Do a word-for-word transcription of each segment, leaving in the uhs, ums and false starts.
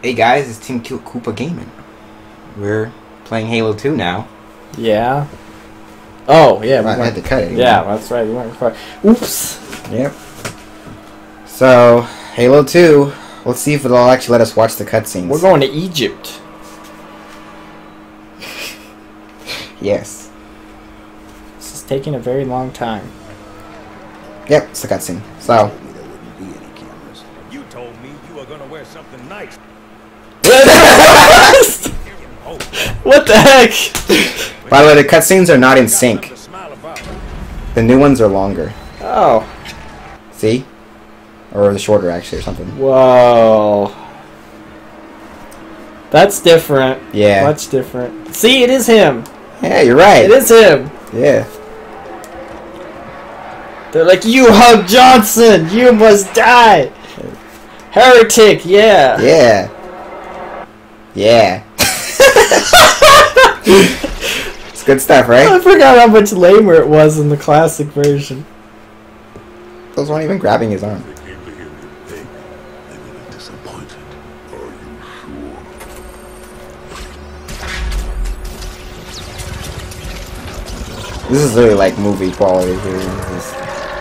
Hey guys, it's Team Kill Koopa Gaming. We're playing Halo two now. Yeah. Oh, yeah. We I had to cut it. Yeah, that's right. We weren't recording. Oops. Yep. So, Halo two. Let's see if it'll actually let us watch the cutscenes. We're going to Egypt. Yes. This is taking a very long time. Yep, it's the cutscene. So. You told me you were gonna wear something nice. What the heck? By the way, the cutscenes are not in sync. The new ones are longer. Oh. See? Or the shorter, actually, or something. Whoa. That's different. Yeah. Much different. See, it is him. Yeah, you're right. It is him. Yeah. They're like, you hug Johnson! You must die! Heretic, yeah. Yeah. Yeah. It's good stuff, right? I forgot how much lamer it was in the classic version. Those weren't even grabbing his arm. This is really like movie quality here. This...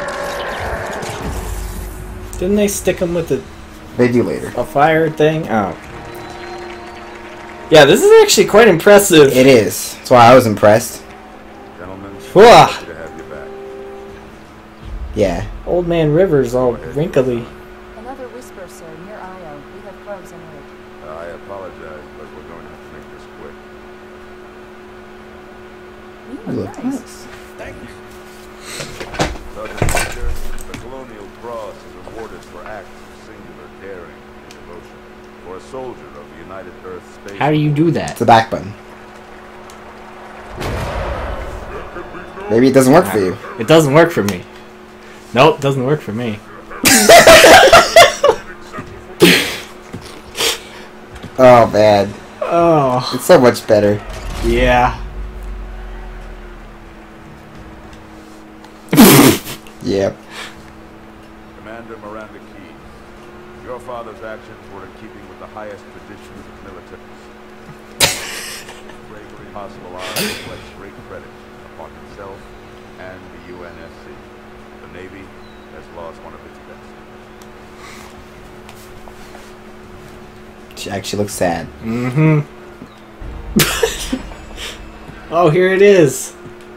Didn't they stick him with a... They do later. A fire thing? Oh. Yeah, this is actually quite impressive. It is. That's why I was impressed. Gentlemen, Whoa. happy to have you back. Yeah. Old Man River's all wrinkly. Another whisper, sir, near Io. We have probes en route. Uh, I apologize, but we're going to have to make this quick. You You look look nice. nice. Thank you. Sergeant Major, the Colonial Cross is awarded for acts of singular daring and devotion for a soldier of the United Earth Space. How do you do It's that? the back button. Maybe it doesn't work for you. It doesn't work for me. Nope, doesn't work for me. Oh, man. Oh. It's so much better. Yeah. Yep. Commander Miranda Key, your father's actions were in keeping with the highest traditions of military. Every possible honor reflects great credit upon himself and the U N S C. The Navy has lost one of its best. She actually looks sad. Mm-hmm. Oh, here it is.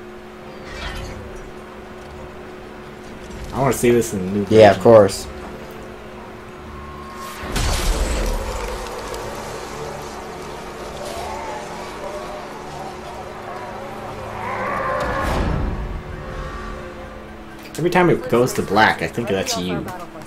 I want to see this in the new version. Yeah, of course. Every time it goes to black, I think that's you.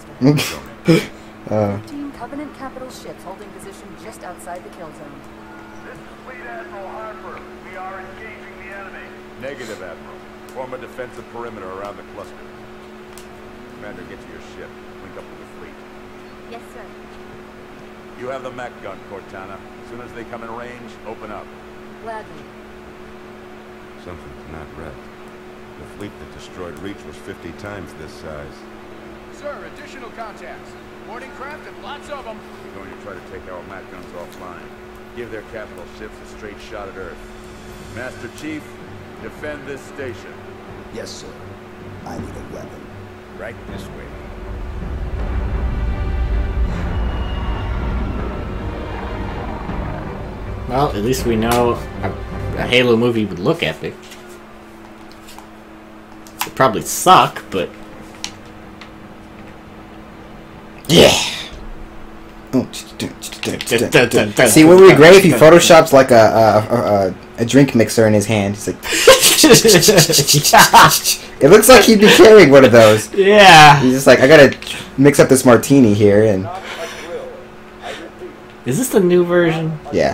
uh, Fifteen Covenant capital ships holding position just outside the kill zone. This is Fleet Admiral Harper. We are engaging the enemy. Negative, Admiral. Form a defensive perimeter around the cluster. Commander, get to your ship. Link up with the fleet. Yes, sir. You have the mech gun, Cortana. As soon as they come in range, open up. Gladly. Something's not right. The fleet that destroyed Reach was fifty times this size. Sir, additional contacts. Boarding craft and lots of them. We're going to try to take our mech guns offline. Give their capital ships a straight shot at Earth. Master Chief, defend this station. Yes, sir. I need a weapon. Right this way. Well, at least we know a, a Halo movie would look epic. It'd probably suck, but... yeah. See, what would be great if he photoshops like a a, a a drink mixer in his hand. He's like, it looks like he'd be carrying one of those. Yeah. He's just like, I gotta mix up this martini here, and Is this the new version? yeah.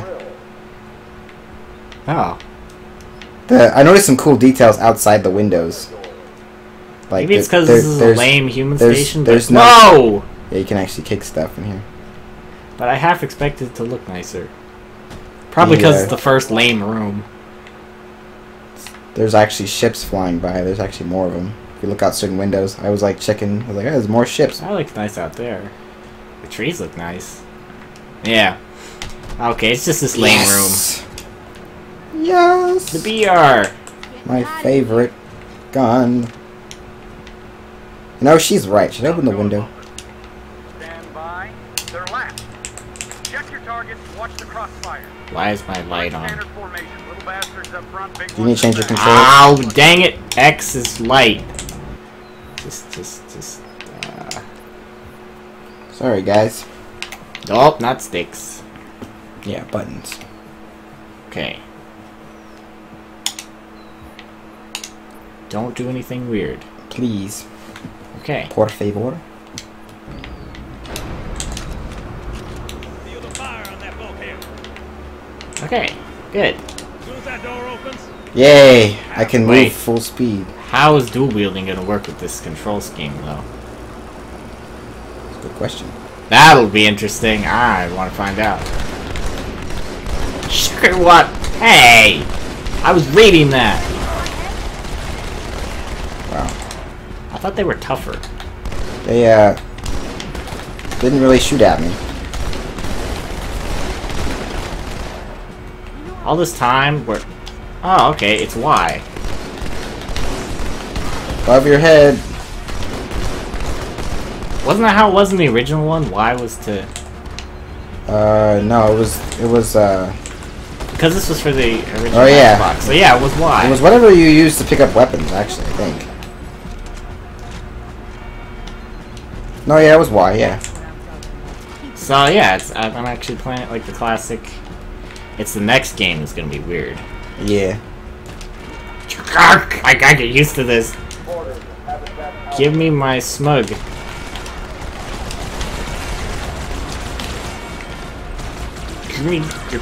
Oh. The, I noticed some cool details outside the windows. Like Maybe it's there- because there- this is a there's- lame human there's- station. there's but no- Whoa! Yeah, you can actually kick stuff in here. But I half expected it to look nicer. Probably because Yeah. it's the first lame room. There's actually ships flying by. There's actually more of them. If you look out certain windows, I was like checking. I was like, oh, there's more ships. That looks nice out there. The trees look nice. Yeah. Okay, it's just this lame Yes. room. Yes. The B R. My favorite gun. You know, she's right. Should I open the window? Stand by. They're last. Check your targets. Watch the crossfire. Why is my light on? Standard formation. Little bastards up front. Big Do you need to change your ones controls? Ow, dang it. X is light. Just, just, just, uh... Sorry, guys. Oh, not sticks. Yeah, buttons. Okay. Don't do anything weird. Please. Okay. Por favor. Feel the fire on that bulkhead. Okay, good. As soon as that door opens, Yay! I can Wait. move full speed. How is dual wielding gonna work with this control scheme, though? That's a good question. That'll be interesting. I want to find out. Sure, what? Hey! I was reading that! Wow. I thought they were tougher. They, uh... didn't really shoot at me. All this time, we're... Oh, okay, it's Y. Above your head. Wasn't that how it was in the original one? Y was to... Uh, no, it was, it was, uh... Because this was for the original Oh, yeah. Xbox. So yeah, it was Y. It was whatever you used to pick up weapons, actually, I think. No, yeah, it was Y, yeah. So yeah, it's, I'm actually playing it like the classic. It's the next game that's gonna be weird. Yeah. I gotta get used to this. Give me my smug. Give me your...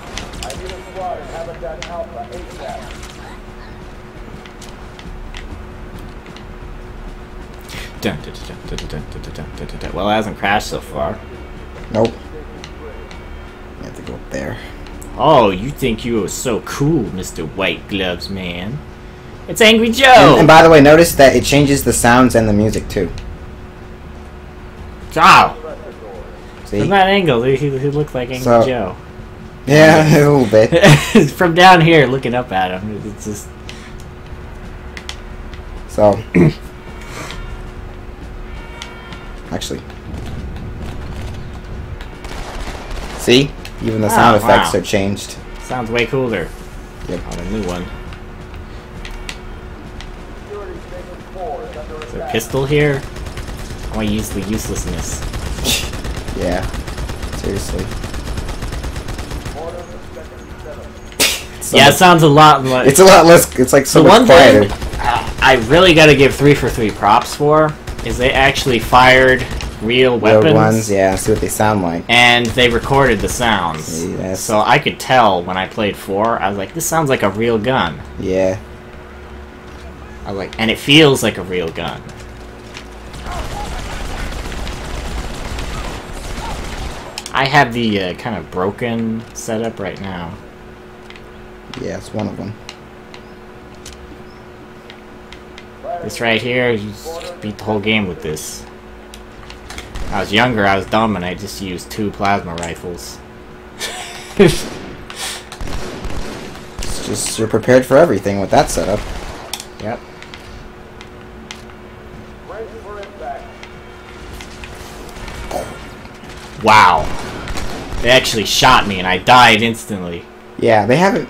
Dun, dun, dun, dun, dun, dun, dun, dun, dun, dun, dun. Well, it hasn't crashed so far. Nope. You have to go up there. Oh, you think you are so cool, Mister White Gloves Man. It's Angry Joe! And, and by the way, notice that it changes the sounds and the music, too. Ow! See? From that angle, he, he looked like Angry So- Joe. Yeah, a little bit. From down here, looking up at him, it's just... So... Actually. See? Even the sound Oh, effects wow. are changed. Sounds way cooler. Yep. On a new one. Is there a pistol here? I want to use the uselessness. Yeah. Seriously. So Yeah, it much- sounds a lot like... It's a lot less. It's like so The much one quieter. thing uh, I really gotta give three for three props for is they actually fired real weapons. Real ones, yeah. See what they sound like. And they recorded the sounds. Yes. So I could tell when I played four, I was like, this sounds like a real gun. Yeah. I was like, and it feels like a real gun. I have the uh, kind of broken setup right now. Yeah, it's one of them. This right here, you just beat the whole game with this. When I was younger, I was dumb, and I just used two plasma rifles. It's just you're prepared for everything with that setup. Yep. Wow. They actually shot me, and I died instantly. Yeah, they haven't.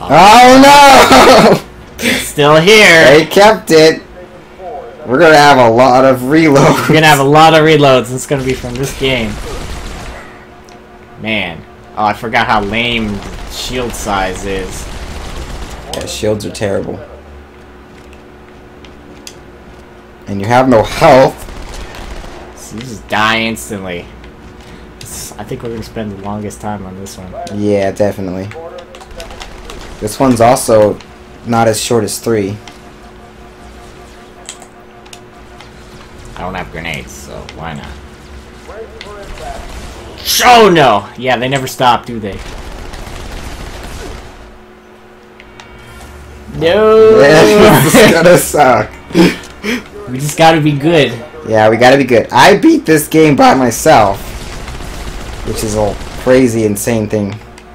Oh, no! Still here. They kept it. We're gonna have a lot of reloads. We're gonna have a lot of reloads. It's gonna be from this game. Man. Oh, I forgot how lame the shield size is. Yeah, shields are terrible. And you have no health. So you just die instantly. It's, I think we're gonna spend the longest time on this one. Yeah, definitely. This one's also not as short as three. I don't have grenades, so why not? Oh no! Yeah, they never stop, do they? No! This is gonna suck. We just gotta be good. Yeah, we gotta be good. I beat this game by myself. which is a crazy, insane thing.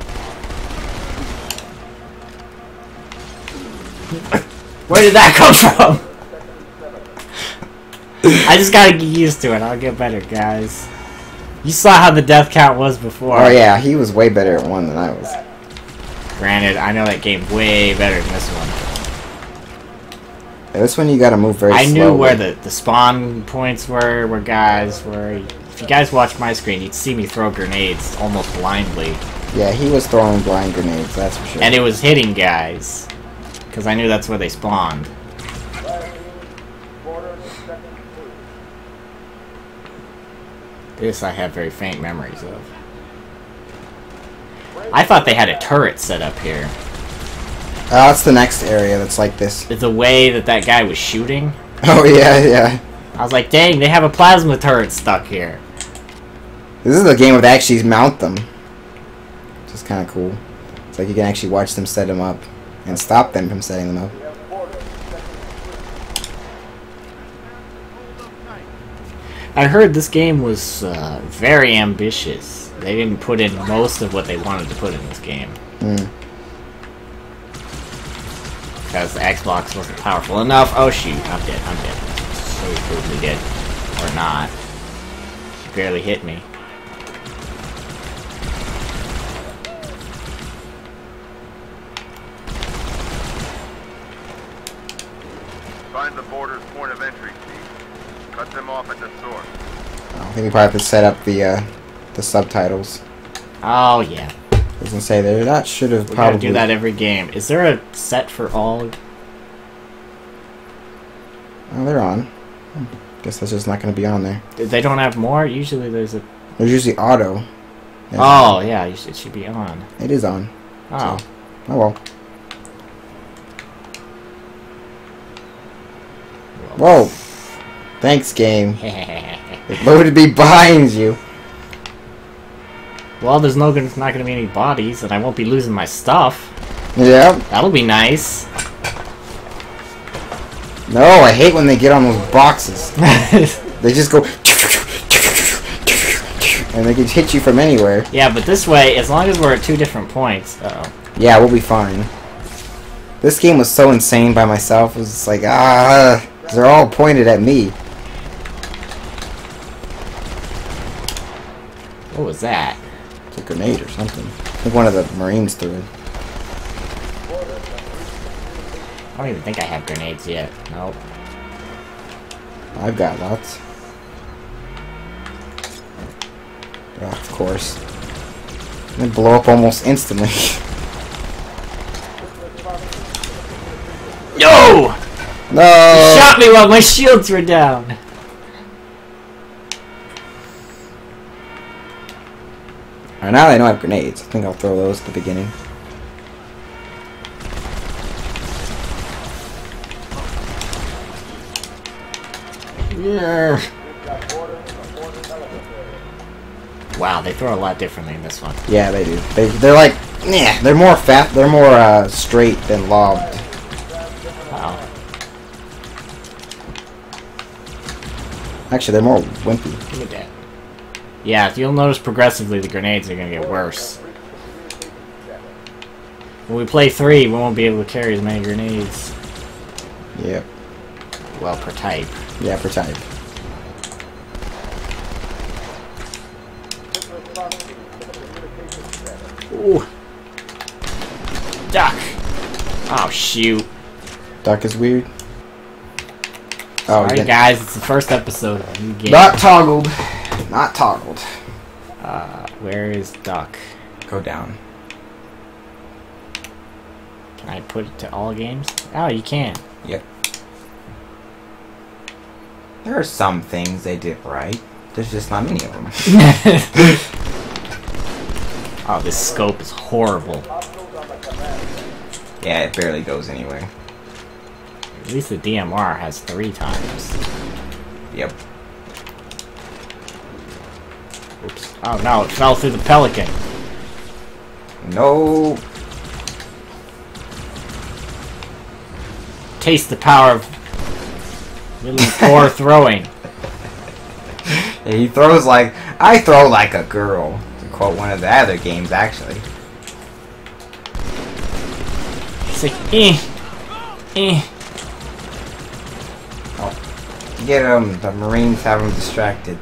Where did that come from? I just gotta get used to it. I'll get better, guys. You saw how the death count was before. Oh yeah, he was way better at one than I was. Granted, I know that game way better than this one. Yeah, this one you gotta move very I slowly. knew where the, the spawn points were, where guys were. If you guys watch my screen, you'd see me throw grenades almost blindly. Yeah, he was throwing blind grenades, that's for sure. And it was hitting guys. Because I knew that's where they spawned. This I have very faint memories of. I thought they had a turret set up here. Oh, that's the next area that's like this. The way that that guy was shooting. Oh yeah, yeah. I was like, dang, they have a plasma turret stuck here. This is a game where they actually mount them. Which is kind of cool. It's like you can actually watch them set them up. And stop them from setting them up. I heard this game was uh, very ambitious. They didn't put in most of what they wanted to put in this game. Mm. Because the Xbox wasn't powerful enough. Oh shoot, I'm dead, I'm dead. So totally dead. Or not. She barely hit me. Find the border's point of entry, Chief. Cut them off at the source. I think we probably have to set up the uh, the subtitles. Oh yeah. I was gonna say there. That should have We probably gotta do that every game. Is there a set for all? Oh, they're on. Hmm. Guess that's just not gonna be on there. They don't have more? Usually there's a... There's usually auto. Yes. Oh yeah, you should- it should be on. It is on. Oh. So, oh well. Whoa. Thanks, game. It loaded me behind you. Well, there's no gonna, not gonna be any bodies, and I won't be losing my stuff. Yeah. That'll be nice. No, I hate when they get on those boxes. They just go... And they can hit you from anywhere. Yeah, but this way, as long as we're at two different points... Uh-oh. Yeah, we'll be fine. This game was so insane by myself. It was just like, ah... They're all pointed at me. What was that? It's a grenade or something. I think one of the Marines threw it. I don't even think I have grenades yet. Nope. I've got lots. Oh, of course. They blow up almost instantly. No! No! You shot me while my shields were down! Alright, now that I know I have grenades, I think I'll throw those at the beginning. Yeah. Wow, they throw a lot differently in this one. Yeah, they do. They, they're like, yeah, they're more fat, they're more uh, straight than lobbed. Wow. Actually, they're more wimpy. Give me that. Yeah, you'll notice progressively the grenades are gonna get worse. When we play three, we won't be able to carry as many grenades. Yep. Well, per type. Yeah, per type. Ooh. Duck! Oh, shoot. Duck is weird. Oh, Alright, yeah. guys, it's the first episode of a new game. Not toggled. Not toggled. Uh, where is Duck? Go down. Can I put it to all games? Oh, you can. Yep. There are some things they did right. There's just not many of them. Oh, this scope is horrible. Yeah, it barely goes anywhere. At least the D M R has three times. Yep. Oops. Oh no, it fell through the pelican. No. Taste the power of really poor throwing. Yeah, he throws like I throw like a girl. quote one of the other games, actually. It's like, eh, eh. Oh, get him! The Marines have him distracted.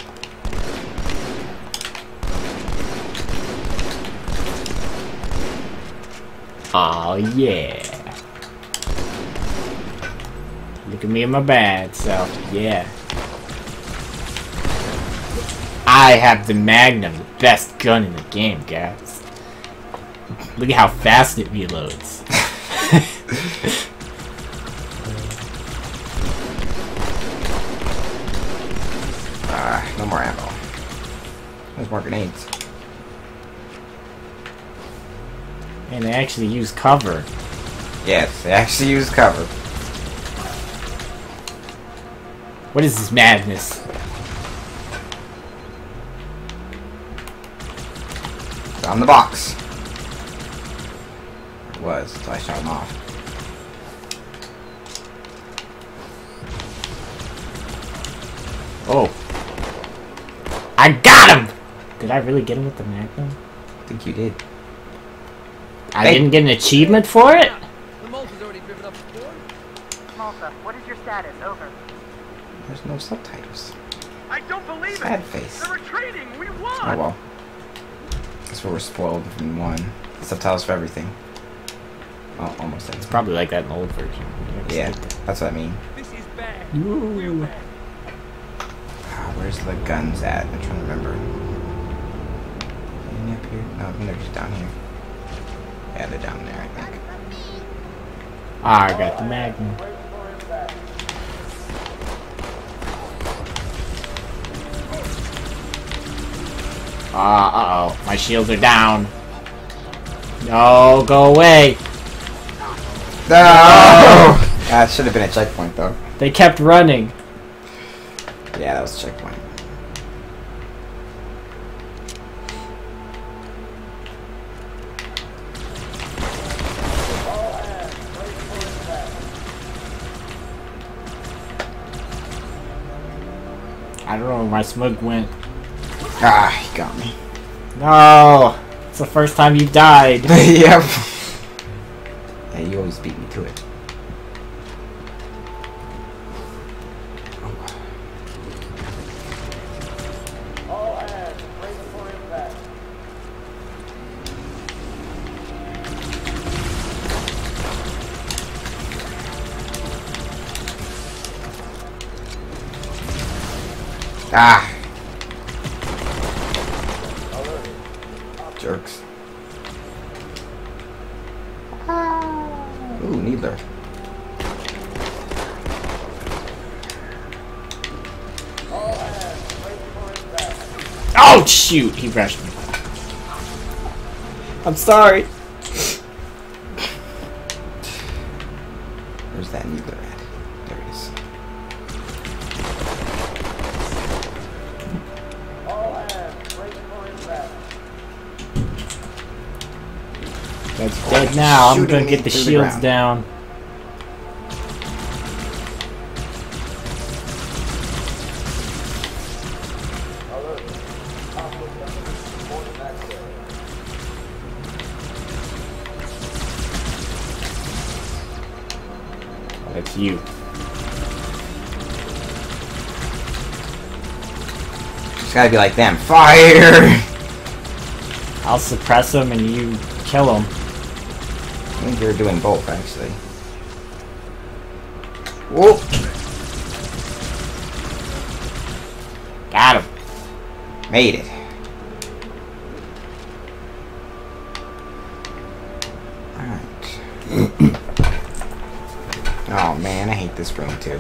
Oh yeah. Look at me and my bad self. Yeah. I have the Magnum, the best gun in the game, guys. Look at how fast it reloads. Ah, uh, no more ammo. There's more grenades. And they actually use cover. Yes, they actually use cover. What is this madness? It's on the box. It was, until I shot him off. Oh. I got him! Did I really get him with the Magnum? I think you did. I Hey. didn't get an achievement for it? The Malta's already driven up the board. Malta, what is your status? Over. There's no subtitles. I don't believe Sad it! face. They're retreating! We won! Oh well. That's where we're spoiled from one. Subtitles for everything. Oh, almost everything. Probably like that in the old version. Yeah, that's what I mean. This is bad. Ooh. Real bad. Ah, where's the guns at? I'm trying to remember. Any up here? No, they're just down here. Yeah, they're down there, I think. Ah, I got the Magnum. Ah, uh oh. My shields are down. No, go away. No! That should have been a checkpoint, though. They kept running. Yeah, that was a checkpoint. I don't know where my smug went. Ah, he got me. No! It's the first time you died. Yep. Yeah, you always beat me to it. Ah! Jerks. Ooh, neither. Oh, shoot! He rushed me. I'm sorry. Where's that needler at? There it is. That's dead now. I'm Shooting gonna me get the through the shields ground. down. That's you. It's gotta be like them. Fire! I'll suppress them and you kill them. I think you're doing both, actually. Whoop! Got him. Made it. Alright. Oh man, I hate this room too.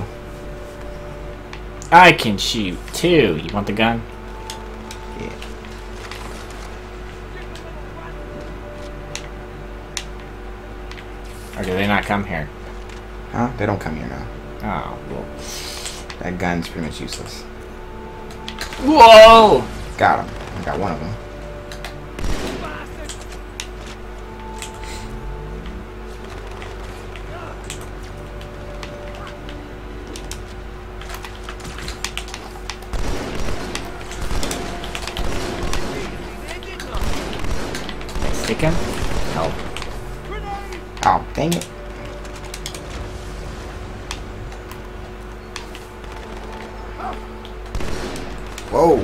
I can shoot too. You want the gun? Yeah. Or do they not come here? Huh? They don't come here now. Oh, well. That gun's pretty much useless. Whoa! Got him. I got one of them. Kick him? Help. Oh, dang it. Whoa.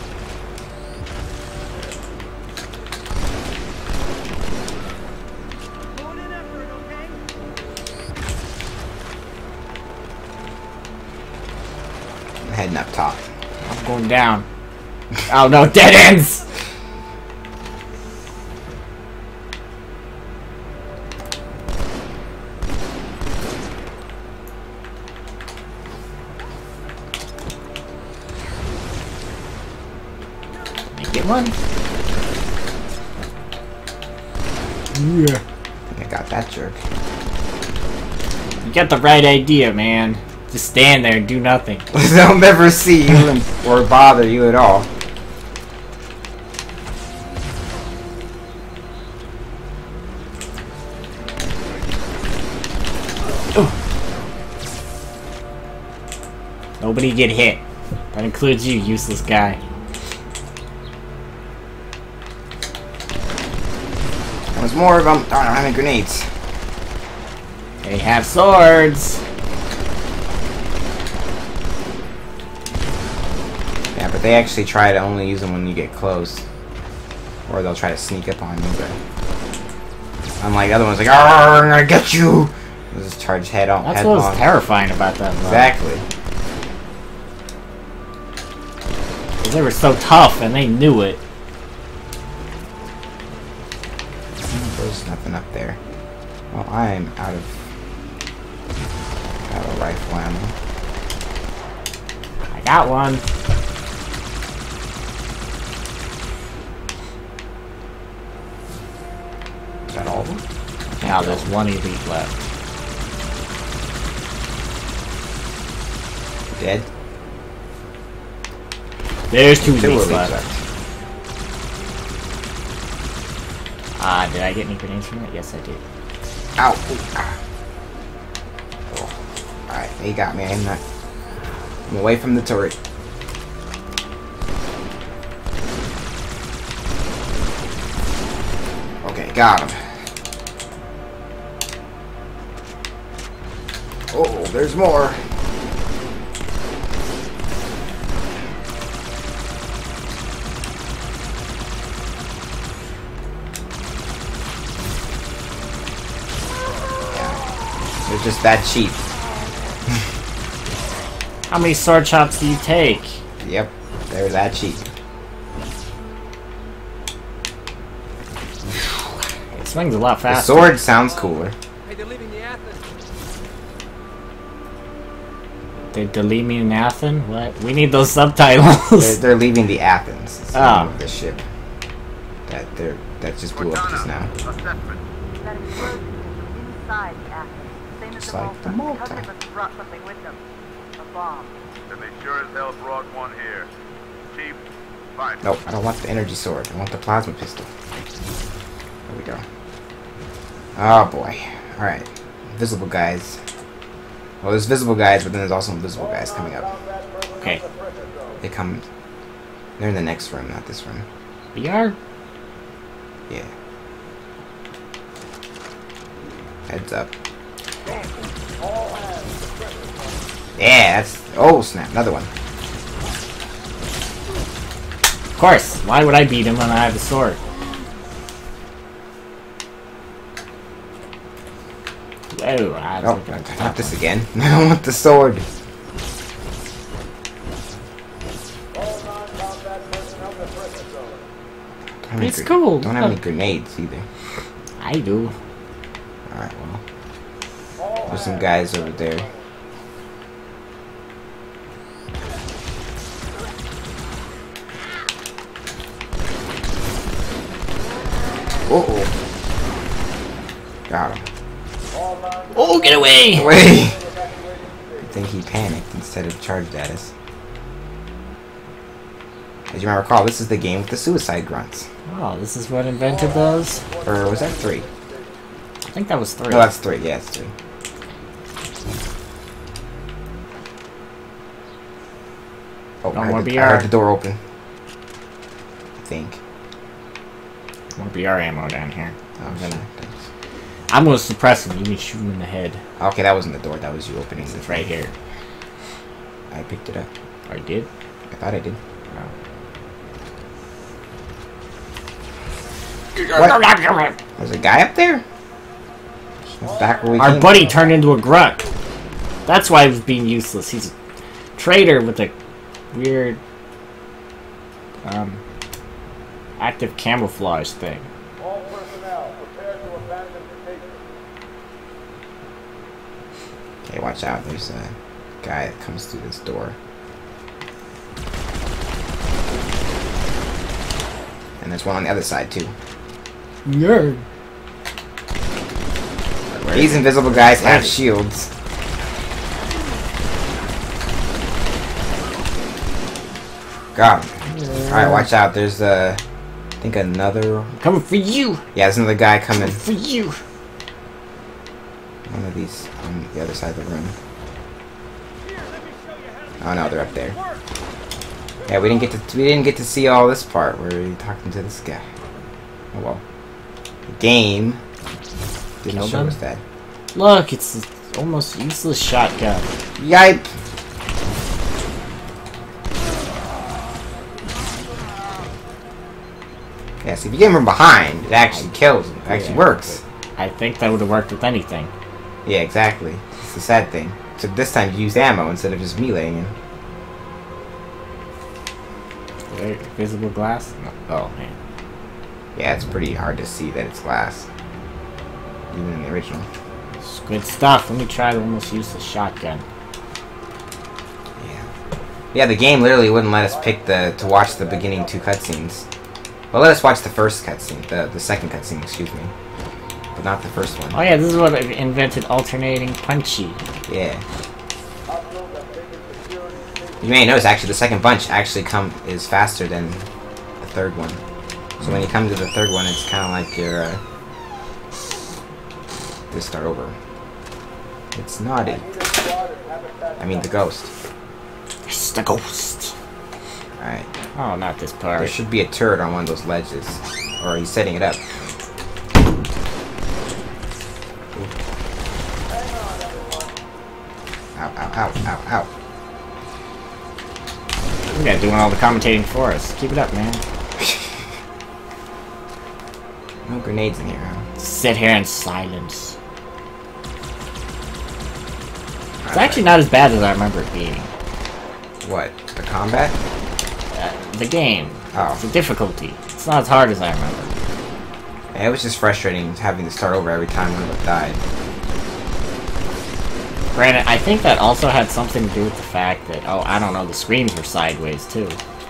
I'm heading up top. I'm going down. Oh no, dead ends! Get one? Yeah. I got that jerk. You got the right idea, man. Just stand there and do nothing. They'll never see you or bother you at all. Nobody get hit. That includes you, useless guy. There's more of them. Oh, I don't have any grenades. They have swords. Yeah, but they actually try to only use them when you get close. Or they'll try to sneak up on you, but... Unlike the other ones, like, "Arr, I'm gonna get you!" They'll just charge head on. That's head what was on. terrifying about them. Though. Exactly. They were so tough, and they knew it. There's nothing up there. Well, I'm out of... out of rifle ammo. I got one. Is that all of them? Now there's one elite left. Dead? There's two Two elites elites left. left. Ah, did I get any grenades from it? Yes, I did. Ow! Ooh, ah. Oh. Alright, he got me. I'm not... I'm away from the turret. Okay, got him. Oh, there's more. They're just that cheap. How many sword chops do you take? Yep, they're that cheap. It swings a lot The faster. sword sounds cooler. Hey, they're leaving the Athens. They delete me in Athens? What? We need those subtitles. They're, they're leaving the Athens. It's the Oh. name of the ship. That they're that just blew up just now. Assessment. That explosion is inside the Athens. Same as Just the like the Malta. Malta. Because they must have brought something with them. A bomb. Then they sure as hell brought one here. Chief, fine. Nope, I don't want the energy sword. I want the plasma pistol. There we go. Oh boy. Alright. Invisible guys. Well, there's visible guys, but then there's also invisible guys coming up. Okay. They come... They're in the next room, not this room. We are? Yeah. Heads up. Yeah, that's... Oh, snap. Another one. Of course. Why would I beat him when I have a sword? Whoa, I Oh, not this again. I don't want the sword. Don't have any It's gre- cool. Don't have any grenades either. I do. Alright, well. There's some guys over there. Uh oh. Got him. Oh, get away! Wait! Good thing he panicked instead of charged at us. As you might recall, this is the game with the suicide grunts. Oh, this is what invented those? Or was that three? I think that was three. No, that's three. Yeah, it's three. Oh, No I, more heard the, B I R. heard the door open. I think. More B R ammo down here. Oh, I'm shit. gonna, I'm gonna suppress him. You can shoot him in the head. Okay, that wasn't the door. That was you opening It's it. right here. I picked it up. I did. I thought I did. Oh. What? There's a guy up there? That's back where we Our came buddy from. turned into a grunt. That's why he was being useless. He's a traitor with a weird um, active camouflage thing. All personnel, prepare to abandon the station. Okay, watch out. There's a guy that comes through this door. And there's one on the other side, too. Yeah. These invisible guys have shields. God. Alright, watch out. There's, uh, I think another... Coming for you. Yeah, there's another guy coming. For you. One of these on the other side of the room. Oh no, they're up there. Yeah, we didn't get to we didn't get to see all this part where we talking to this guy. Oh well. The game didn't Killed show him? us that. Look, it's an almost useless shotgun. Yipe! Yeah, see, if you get him from behind, it actually kills him. It actually Yeah. works. I think that would have worked with anything. Yeah, exactly. It's the sad thing. Except this time you used ammo instead of just meleeing him. Wait, visible glass? No. Oh man. Yeah, it's pretty hard to see that it's glass. Even in the original. It's good stuff. Let me try the almost useless shotgun. Yeah. Yeah, the game literally wouldn't let us pick the to watch the beginning two cutscenes. Well, let us watch the first cutscene, the the second cutscene, excuse me, but not the first one. Oh yeah, this is what I invented alternating punchy. Yeah. You may notice actually the second bunch actually come is faster than the third one. So when you come to the third one, it's kind of like you're uh, just start over. It's not it. I mean the ghost. It's the ghost. All right. Oh, not this part. There should be a turret on one of those ledges, or he's setting it up. Ow! Ow! Ow! Ow! Ow! You guys doing all the commentating for us. Keep it up, man. No grenades in here, huh? Sit here in silence. It's actually not as bad as I remember it being. What? The combat? Uh, the game. Oh. The difficulty. It's not as hard as I remember. Yeah, it was just frustrating having to start over every time one of them died. Granted, I think that also had something to do with the fact that, oh, I don't know, the screens were sideways, too.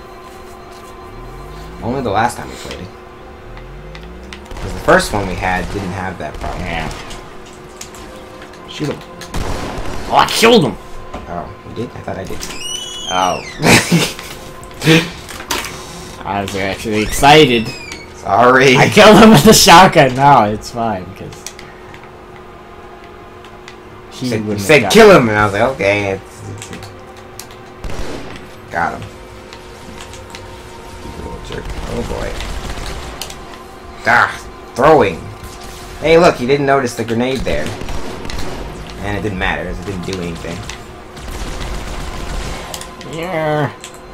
Only the last time we played it. Because the first one we had didn't have that problem. Yeah. Shoot him. Oh, I killed him! Oh, you did? I thought I did. Oh. I was actually excited. Sorry. I killed him with the shotgun. No, it's fine, because... You said, you said kill him, and I was like, okay. It's, it's, it's. Got him. You little jerk. Oh boy. Ah, throwing. Hey, look, you didn't notice the grenade there. And it didn't matter, as it didn't do anything. Yeah.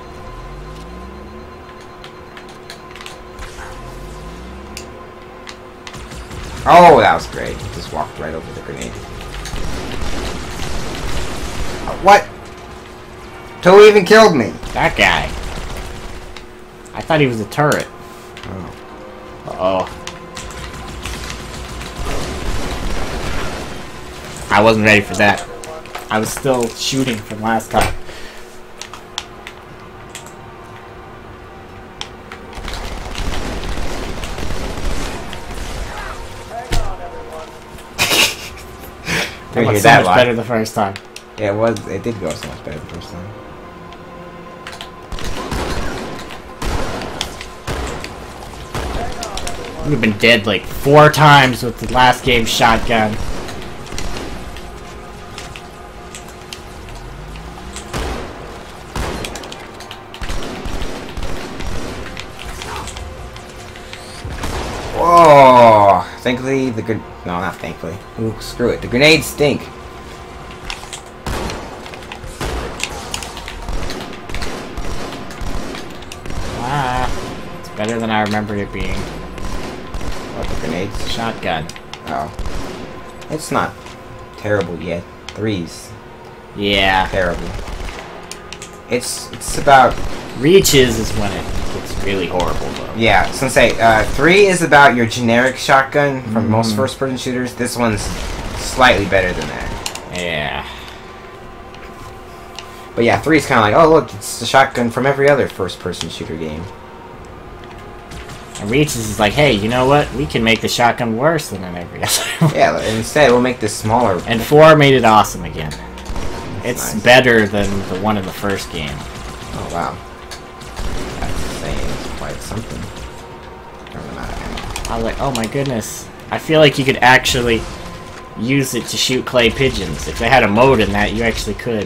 Oh, that was great. He just walked right over the grenade. Uh, what? Who even killed me? That guy. I thought he was a turret. Oh. Uh-oh. I wasn't ready for that. I was still shooting from last time. That was so much better the first time. Yeah, it was. It did go so much better the first time. We've been dead like four times with the last game's shotgun. Whoa! Thankfully, the gren- no, not thankfully. Ooh, screw it. The grenades stink. Ah, it's better than I remembered it being. What, the grenades? Shotgun. Oh. It's not terrible yet. Three's Yeah. terrible. It's it's about Reaches is when it gets really horrible, though. yeah. I was gonna say uh, three is about your generic shotgun from Mm. most first-person shooters. This one's slightly better than that. Yeah. But yeah, three is kind of like, oh look, it's the shotgun from every other first-person shooter game. And Reaches is like, hey, you know what? We can make the shotgun worse than in every other one. Yeah, and instead we'll make this smaller. And four made it awesome again. That's It's nice. better than the one in the first game. Oh wow, that's saying quite something. Never mind. I was like, oh my goodness. I feel like you could actually use it to shoot clay pigeons. If they had a mode in that, you actually could.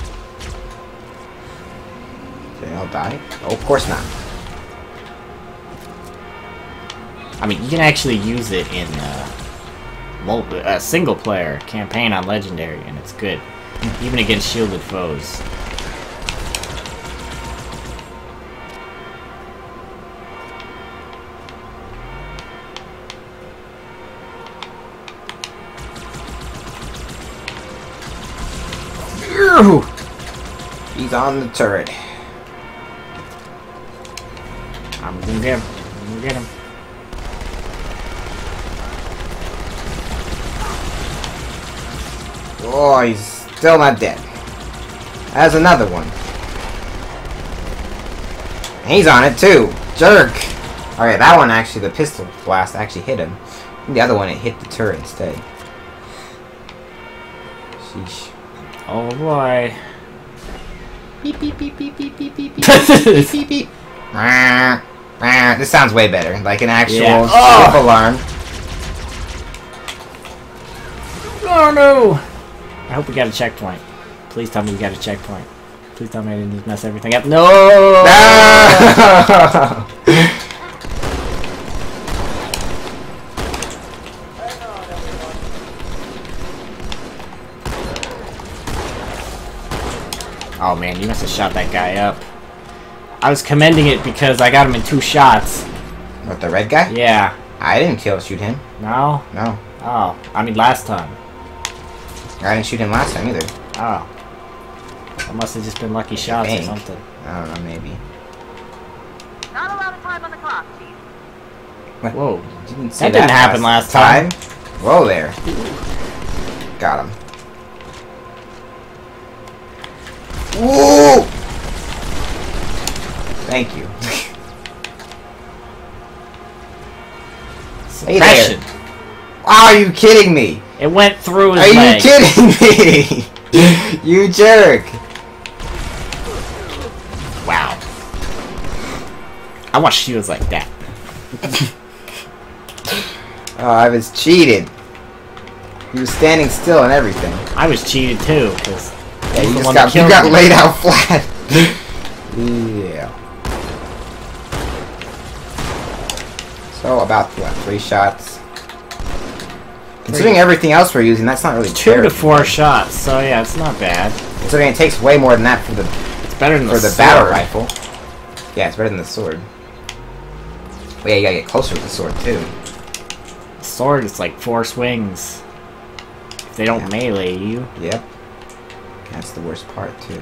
Did they all die? Oh, of course not. I mean, you can actually use it in uh, multi uh, single player campaign on Legendary, and it's good. Even against shielded foes. Ew! He's on the turret. I'm gonna get him. I'm gonna get him. Oh, he's still not dead. There's another one. He's on it too. Jerk! Alright, that one actually, the pistol blast actually hit him. The other one, it hit the turret instead. Sheesh. Oh boy. Beep beep beep beep beep beep beep beep beep beep. Rah, rah. This sounds way better. Like an actual Yeah. ship Oh! alarm. Oh no! I hope we got a checkpoint. Please tell me we got a checkpoint. Please tell me I didn't just mess everything up. No! No! Oh man, you must have shot that guy up. I was commending it because I got him in two shots. What, the red guy? Yeah. I didn't kill shoot him. No? No. Oh. I mean last time. I didn't shoot him last time either. Oh. That must have just been lucky shots or think. something. I don't know, maybe. Not a lot of time on the clock, Chief. What? Whoa. Didn't see That didn't happen last time. Whoa there. Got him. Whoa! Thank you. Hey there. Suppression. Wow, are you kidding me? It went through his Are leg. you kidding me? You jerk. Wow. I want shields like that. Oh, I was cheated. He was standing still and everything. I was cheated too, because Yeah, you just got, you got laid out flat. Yeah. So about what, three shots? Considering everything else we're using, that's not really Two terrible. to four shots, so yeah, it's not bad. Considering it takes way more than that for the It's better than for the, the battle sword. rifle. Yeah, it's better than the sword. But yeah, you gotta get closer with the sword too. Sword is like four swings. If they don't Yeah. melee you. Yep. That's the worst part too.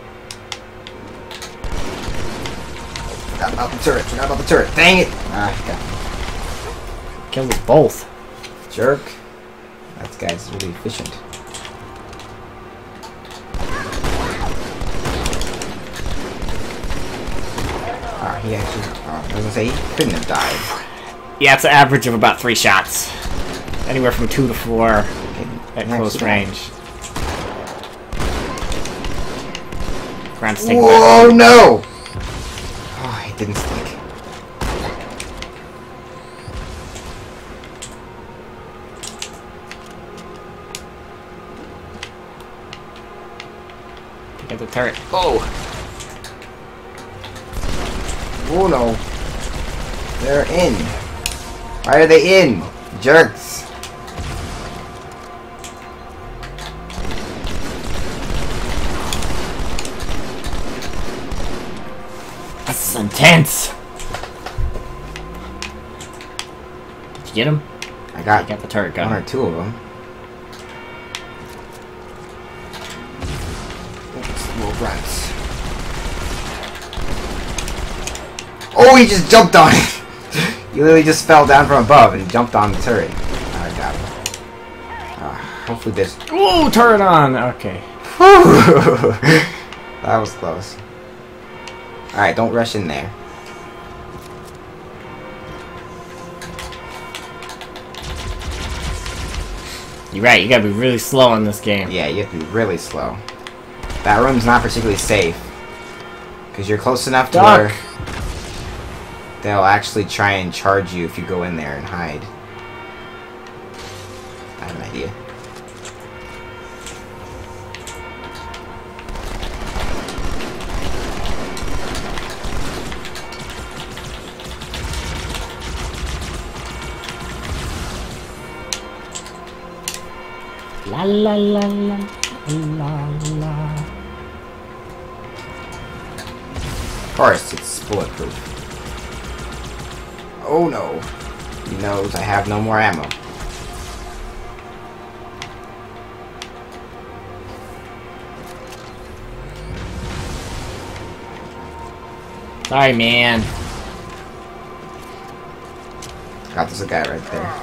Forgot about the turret. Forgot about the turret. Dang it! Ah, got me. Kill us both. Jerk. That guy's really efficient. Ah, he actually. Oh, I was gonna say he couldn't have died. Yeah, it's an average of about three shots. Anywhere from two to four at Nice. close range. Grant stick Whoa, no! Oh, he didn't stick. Get the turret. Oh! Oh no. They're in. Why are they in? Jerks. This is intense. Did you get him? I got, I got the turret gun. one or two of them. Little grunts. Oh, he just jumped on it! He literally just fell down from above and jumped on the turret. Oh, I got him. Uh, hopefully this... Ooh, turret on! Okay. That was close. Alright, don't rush in there. You're right, you gotta be really slow in this game. Yeah, you have to be really slow. That room's not particularly safe. Because you're close enough to Duck. where they'll actually try and charge you if you go in there and hide. I have an idea. La la la la la la. Of course, it's bulletproof. Oh no. He knows I have no more ammo. Sorry, man. God, there's a guy right there.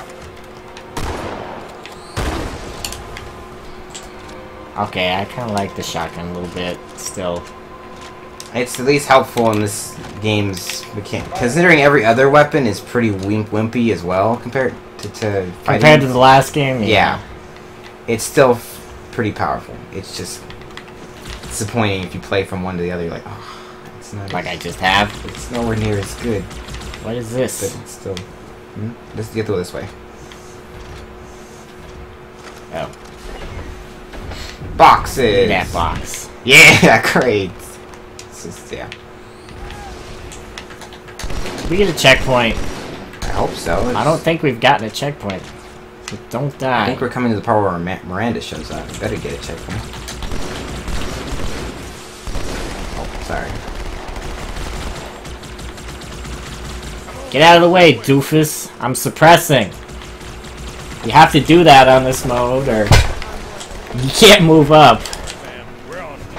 Okay, I kind of like the shotgun a little bit, still. It's at least helpful in this game's mechanic. Considering every other weapon is pretty wimp wimpy as well compared to, to fighting. Compared to the last game? Yeah. Yeah. It's still f pretty powerful. It's just disappointing if you play from one to the other. You're like, oh, it's not Like as, I just have. it's nowhere near as good. What is this? But it's still... Hmm? Let's get through this way. Oh. Boxes! That box. Yeah, great! It's just, yeah. Did we get a checkpoint? I hope so. It's, I don't think we've gotten a checkpoint. So don't die. I think we're coming to the part where Ma Miranda shows up. We better get a checkpoint. Oh, sorry. Get out of the way, doofus. I'm suppressing. You have to do that on this mode, or you can't move up. Man, we're on it.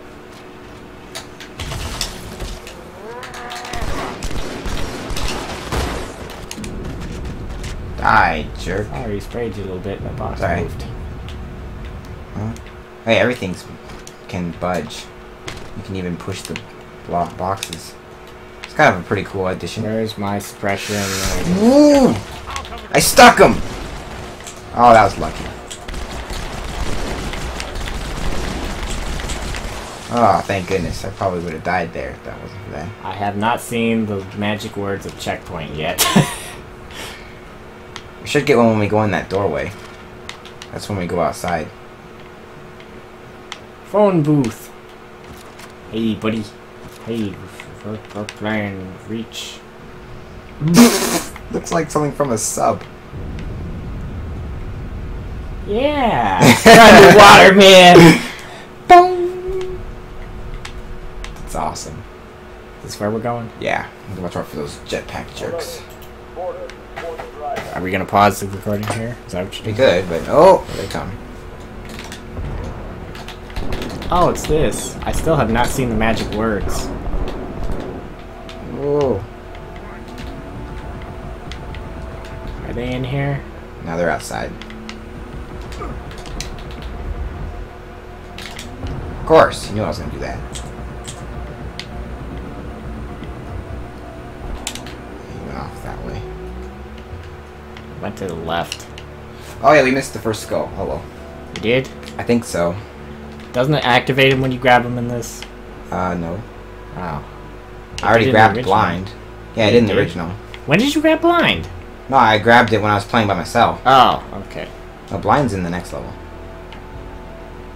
Die, jerk. Oh, he sprayed you a little bit. That box Sorry. moved. Huh? Hey, everything's can budge. You can even push the block boxes. It's kind of a pretty cool addition. Where's my suppression? Woo! I stuck him! Oh, that was lucky. Oh, thank goodness. I probably would have died there if that wasn't for that. I have not seen the magic words of checkpoint yet. We should get one when we go in that doorway. That's when we go outside. Phone booth. Hey, buddy. Hey, we're, we're playing Reach. Looks like something from a sub. Yeah! Underwater, man! Boom! It's awesome. Is this where we're going? Yeah. Watch out for those jetpack jerks. Are we gonna pause the recording here? Is that what We you could, but oh, here they come. Oh, it's this. I still have not seen the magic words. Whoa. Are they in here? Now they're outside. Of course, you knew I was gonna do that. He went off that way. Went to the left. Oh yeah, we missed the first skull. Oh well. You did? I think so. Doesn't it activate him when you grab him in this? Uh, no. Oh. I already did in the grabbed original. blind. Yeah, I did in the did? original. When did you grab blind? No, I grabbed it when I was playing by myself. Oh, okay. No, blind's in the next level.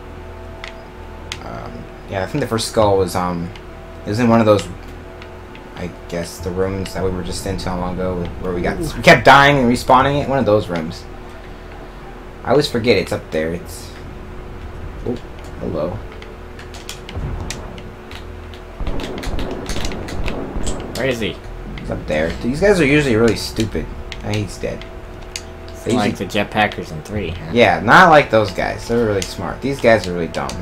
Um, yeah, I think the first skull was, um, it was in one of those, I guess the rooms that we were just in too long ago, where we got we kept dying and respawning it. One of those rooms. I always forget it's up there. It's oh, hello. Where is he? He's up there. These guys are usually really stupid. Oh, he's dead. They like the jetpackers in three. Huh? Yeah, not like those guys. They're really smart. These guys are really dumb.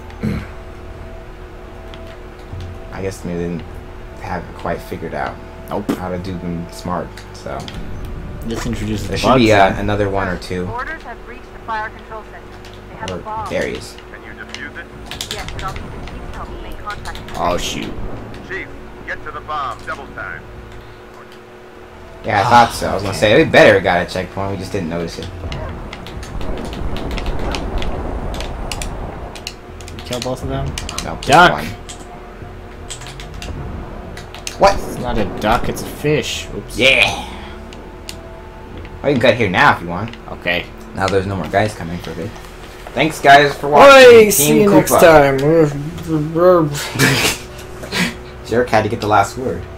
I guess maybe they didn't have it quite figured out. Nope. How to do them smart. So this introduces there the should be bugs, uh, another one or two. Orders have reached the fire control center. They have Or a bomb. there he is. Can you defuse it? Yes, but I'll need the chief's help to make contact. Oh shoot! Chief, get to the bomb. Double time. Yeah, I thought so. I was gonna say we better got a checkpoint. We just didn't notice it. Kill both of them. No, just Duck. one. What? It's not a duck. It's a fish. Oops. Yeah. Oh, you can cut here now if you want. Okay. Now there's no more guys coming for a bit. Thanks, guys, for watching. Bye. Team See you Koopa. next time. Jerk had to get the last word.